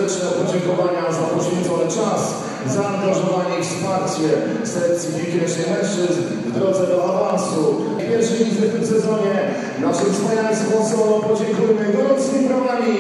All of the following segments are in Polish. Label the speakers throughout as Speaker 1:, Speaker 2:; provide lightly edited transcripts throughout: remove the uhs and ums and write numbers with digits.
Speaker 1: serdeczne podziękowania za poświęcony czas, zaangażowanie i wsparcie sekcji piłki ręcznej mężczyzn w drodze do awansu. Pierwszej liczby w tym sezonie naszym wspaniałym sponsorom podziękujmy gorącymi brawami.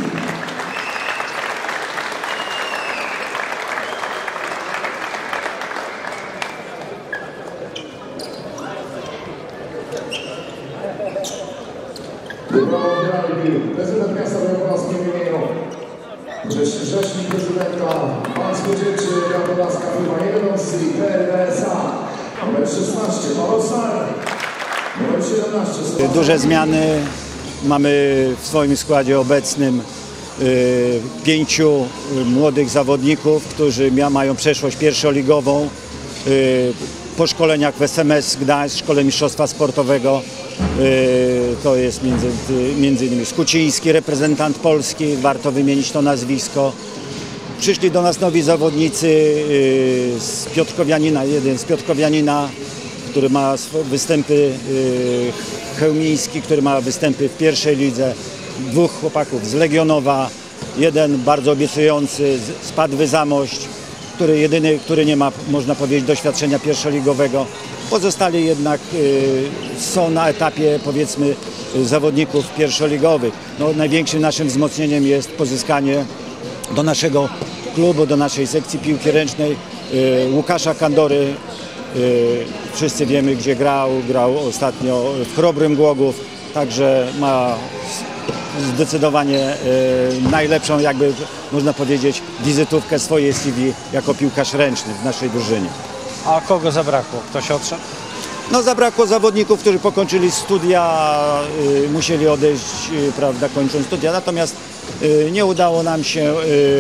Speaker 1: Prezydent miasta Wielkopolskiego w imieniu rzecznik prezydenta Pan Spółdzielczy Jan Podlaska firma 1 i PRSA numer 16 Malosar, numer 17.
Speaker 2: Duże zmiany. Mamy w swoim składzie obecnym 5 młodych zawodników, którzy mają przeszłość pierwszoligową. Po szkoleniach w SMS Gdańsk, Szkole Mistrzostwa Sportowego. To jest między innymi Skuciński, reprezentant Polski, warto wymienić to nazwisko. Przyszli do nas nowi zawodnicy z Piotrkowianina, jeden z Piotrkowianina, który ma występy, Chełmiński, który ma występy w pierwszej lidze, 2 chłopaków z Legionowa, jeden bardzo obiecujący z Padwy Zamość, który nie ma, można powiedzieć, doświadczenia pierwszoligowego. Pozostali jednak są na etapie, powiedzmy, zawodników pierwszoligowych. No, największym naszym wzmocnieniem jest pozyskanie do naszego klubu, do naszej sekcji piłki ręcznej Łukasza Kandory. Wszyscy wiemy, gdzie grał ostatnio w Chrobrym Głogów, także ma zdecydowanie najlepszą, jakby można powiedzieć, wizytówkę swojej CV jako piłkarz ręczny w naszej drużynie.
Speaker 3: A kogo zabrakło? Ktoś odszedł?
Speaker 2: No, zabrakło zawodników, którzy pokończyli studia, musieli odejść, prawda, kończąc studia, natomiast nie udało nam się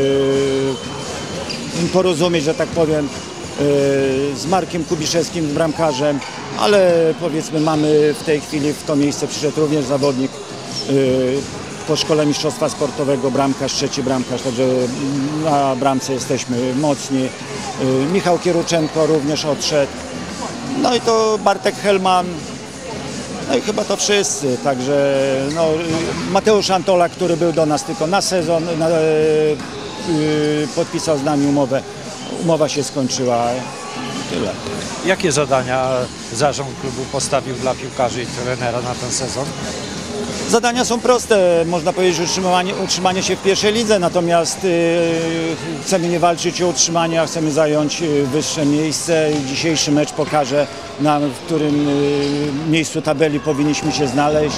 Speaker 2: porozumieć, że tak powiem, z Markiem Kubiszewskim, z bramkarzem, ale powiedzmy mamy w tej chwili, w to miejsce przyszedł również zawodnik po szkole mistrzostwa sportowego, bramkarz, 3. bramkarz, także na bramce jesteśmy mocni. Michał Kieruczenko również odszedł. No i to Bartek Helman. No i chyba to wszyscy. Także no, Mateusz Antola, który był do nas tylko na sezon, podpisał z nami umowę. Umowa się skończyła. Tyle.
Speaker 3: Jakie zadania zarząd klubu postawił dla piłkarzy i trenera na ten sezon?
Speaker 2: Zadania są proste, można powiedzieć, utrzymanie się w pierwszej lidze, natomiast chcemy nie walczyć o utrzymanie, a chcemy zająć wyższe miejsce. Dzisiejszy mecz pokaże nam, w którym miejscu tabeli powinniśmy się znaleźć.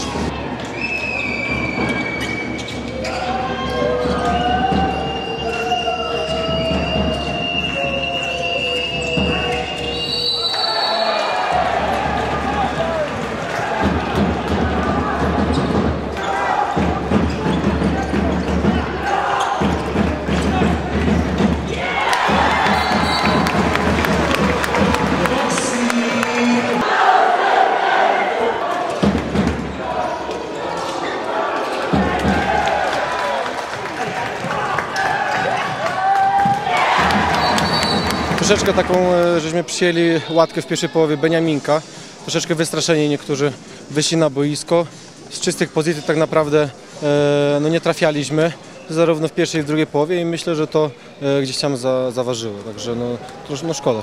Speaker 4: Troszeczkę taką, żeśmy przyjęli łatkę w pierwszej połowie Beniaminka. Troszeczkę wystraszeni niektórzy wyszli na boisko. Z czystych pozycji tak naprawdę no nie trafialiśmy, zarówno w pierwszej, jak i w drugiej połowie i myślę, że to gdzieś tam zaważyło. Także no szkoda.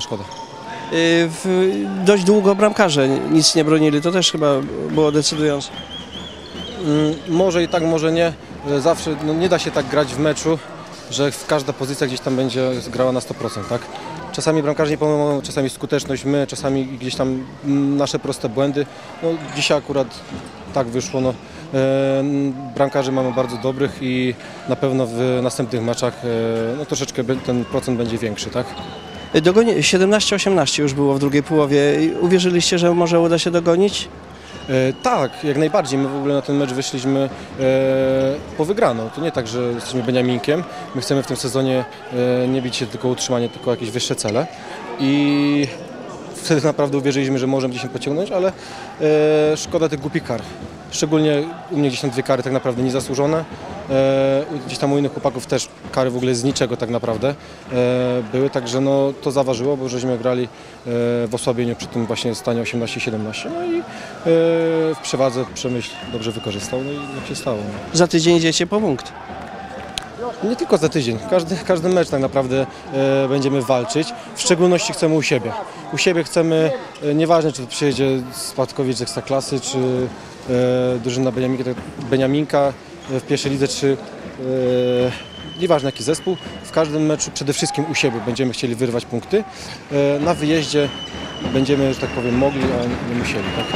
Speaker 5: Dość długo bramkarze nic nie bronili, to też chyba było decydujące.
Speaker 4: Może i tak, może nie. Zawsze no nie da się tak grać w meczu, że każda pozycja gdzieś tam będzie grała na 100%, tak? Czasami bramkarze nie pomogą, czasami skuteczność my, czasami gdzieś tam nasze proste błędy. No, dzisiaj akurat tak wyszło. No. Bramkarzy mamy bardzo dobrych i na pewno w następnych meczach no, troszeczkę ten procent będzie większy, tak?
Speaker 5: 17-18 już było w drugiej połowie. Uwierzyliście, że może uda się dogonić?
Speaker 4: Tak, jak najbardziej. My w ogóle na ten mecz wyszliśmy po wygraną. To nie tak, że jesteśmy Beniaminkiem. My chcemy w tym sezonie nie bić się tylko o utrzymanie, tylko jakieś wyższe cele. I wtedy naprawdę uwierzyliśmy, że możemy gdzieś się pociągnąć, ale szkoda tych głupich kar. Szczególnie u mnie gdzieś tam 2 kary tak naprawdę niezasłużone. Gdzieś tam u innych chłopaków też kary w ogóle z niczego tak naprawdę były, także no, to zaważyło, bo żeśmy grali w osłabieniu przy tym właśnie stanie 18-17. No i w przewadze Przemyśl dobrze wykorzystał, no i jak się stało. No.
Speaker 5: Za tydzień idziecie po punkt.
Speaker 4: Nie tylko za tydzień, każdy mecz tak naprawdę będziemy walczyć. W szczególności chcemy u siebie. U siebie chcemy, nieważne czy przyjedzie Spadkowicz z Ekstraklasy, czy drużyna Beniaminka w pierwszej lidze, czy nieważne jaki zespół, w każdym meczu przede wszystkim u siebie będziemy chcieli wyrwać punkty. Na wyjeździe będziemy, że tak powiem, mogli, a nie musieli. Tak?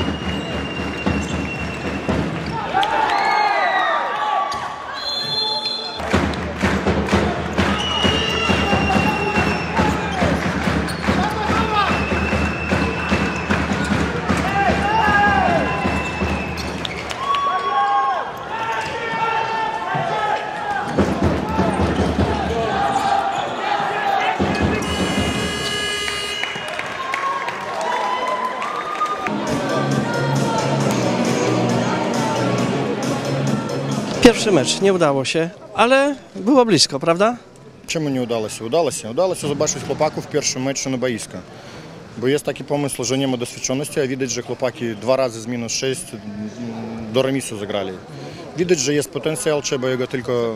Speaker 5: Pierwszy mecz nie udało się, ale było blisko, prawda?
Speaker 6: Czemu nie udało się? Udało się zobaczyć chłopaków w pierwszym meczu na boisku. Bo jest taki pomysł, że nie ma doświadczoności, a widać, że chłopaki 2 razy z -6 do remisu zagrali. Widać, że jest potencjał, trzeba jego tylko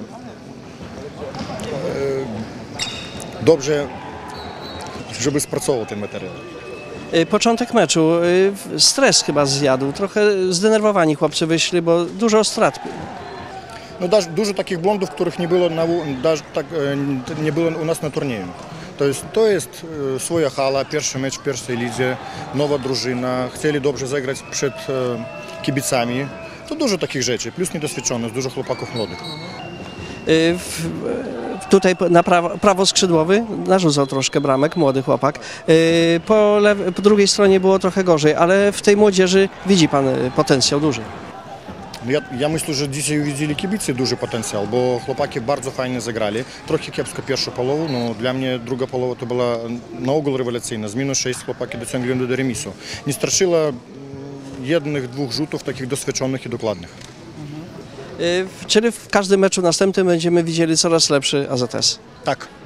Speaker 6: dobrze, żeby spracował ten materiał.
Speaker 5: Początek meczu, stres chyba zjadł, trochę zdenerwowani chłopcy wyszli, bo dużo strat.
Speaker 6: No, dużo takich błędów, których nie było u nas na turnieju. To jest swoja hala, pierwszy mecz w pierwszej lidze, nowa drużyna, chcieli dobrze zagrać przed kibicami. To dużo takich rzeczy, plus niedoświadczoność, dużo chłopaków młodych.
Speaker 5: Tutaj na prawo skrzydłowy narzucał troszkę bramek, młody chłopak. Po drugiej stronie było trochę gorzej, ale w tej młodzieży widzi pan potencjał duży.
Speaker 6: Ja myślę, że dzisiaj uwidzieli kibicy duży potencjał, bo chłopaki bardzo fajnie zagrali. Trochę kiepsko pierwszą połowę, no dla mnie druga połowa to była na ogół rewelacyjna. Z -6 chłopaki dociągli do remisu. Nie straszyła jednych, 2 rzutów takich doświadczonych i dokładnych.
Speaker 5: Czyli w każdym meczu następnym będziemy widzieli coraz lepszy AZS.
Speaker 6: Tak.